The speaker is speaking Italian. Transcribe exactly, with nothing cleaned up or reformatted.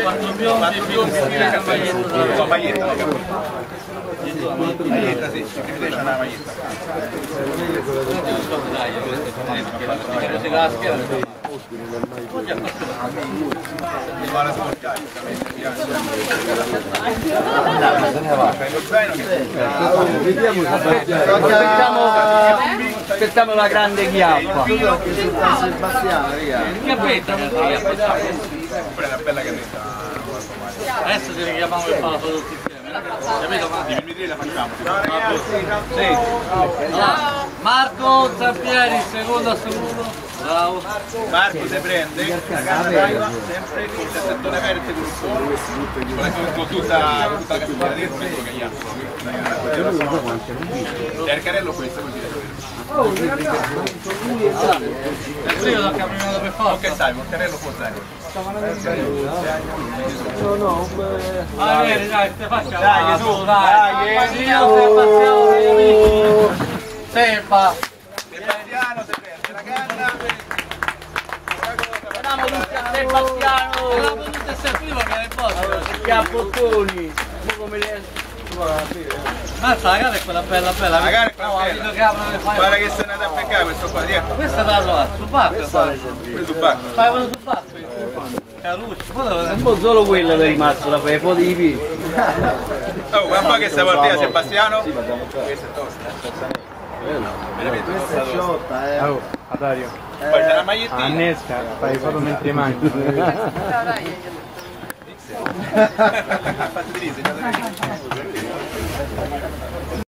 quattro biondi, maglietta, no, maglietta, maglietta, sì, ci c'è una maglietta. Aspettiamo la grande chiappa. San Sebastiano, Chiappetta, pure una bella canetta. adesso ci richiamiamo e fanno tutti insieme, capito? Di primi la facciamo. Sì. Allora, Marco Zampieri, secondo assoluto. Bravo. Marco si prende, la canna d'aiva, sempre con il settore verde con il suolo, con tutta la castellana dentro e quello che gli altri. E il carrello questo così. Adesso io l'ho camminato per forza. Ok, sai, il carrello può usare. No, no, Va bene, dai, te facciamo. Dai, su, dai. dai. Io Sebastiano, miei amici. Seba. Sebastiano si prende la canna. andiamo tutti a Sebastiano. Eravamo tutti e sei prima che era il posto. Che a bottoni. Come le... Mazza, la gara è quella bella bella. La gara è quella no, bella. che fai. Guarda che sei andato a beccare questo qua dietro. Questa è da trovare, sul barco. Fai Pure sul banco. quello sul barco. Caruccio, poi dove Un po' solo quello che è rimasto da fare, poi di più. Oh, guarda un po' che stiamo a dire Sebastiano. Questa è tosta. Veramente Questa è sciotta, eh. Oh, Dario, Poi c'è la magliettina. Annesca, fai foto mentre mangi. Fatti dire,